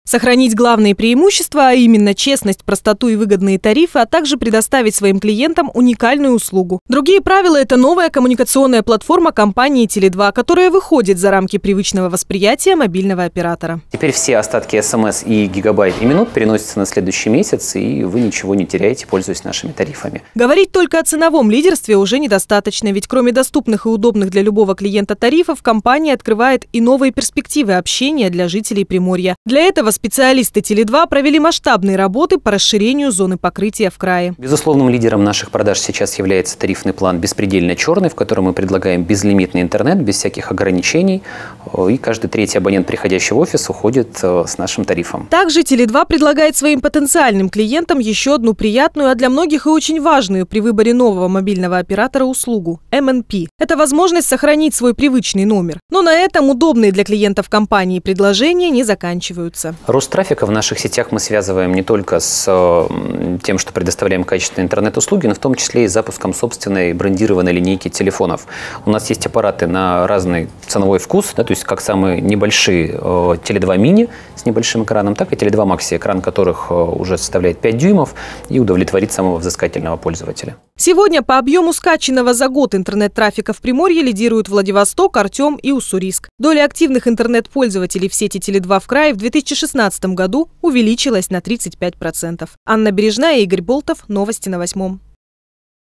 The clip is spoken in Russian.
Сохранить главные преимущества, а именно честность, простоту и выгодные тарифы, а также предоставить своим клиентам уникальную услугу. Другие правила – это новая коммуникационная платформа компании Теле2, которая выходит за рамки привычного восприятия мобильного оператора. Теперь все остатки СМС и гигабайт и минут переносятся на следующий месяц, и вы ничего не теряете, пользуясь нашими тарифами. Говорить только о ценовом лидерстве уже недостаточно, ведь кроме доступных и удобных для любого клиента тарифов, компания открывает и новые перспективы общения для жителей Приморья. Для этого специалисты Теле2 провели масштабные работы по расширению зоны покрытия в крае. Безусловным лидером наших продаж сейчас является тарифный план «Беспредельно черный», в котором мы предлагаем безлимитный интернет, без всяких ограничений. И каждый третий абонент, приходящий в офис, уходит с нашим тарифом. Также Теле2 предлагает своим потенциальным клиентам еще одну приятную, а для многих и очень важную при выборе нового мобильного оператора услугу – МНП. Это возможность сохранить свой привычный номер. Но на этом удобные для клиентов компании предложения не заканчиваются. Рост трафика в наших сетях мы связываем не только с тем, что предоставляем качественные интернет-услуги, но в том числе и с запуском собственной брендированной линейки телефонов. У нас есть аппараты на разный ценовой вкус, то есть как самые небольшие Теле2 мини с небольшим экраном, так и Теле2 Maxi, экран которых уже составляет 5 дюймов и удовлетворит самого взыскательного пользователя. Сегодня по объему скачанного за год интернет-трафика в Приморье лидируют Владивосток, Артем и Уссурийск. Доля активных интернет-пользователей в сети Теле2 в крае в 2016 году увеличилась на 35%. Анна Бережная, Игорь Болтов. Новости на 8.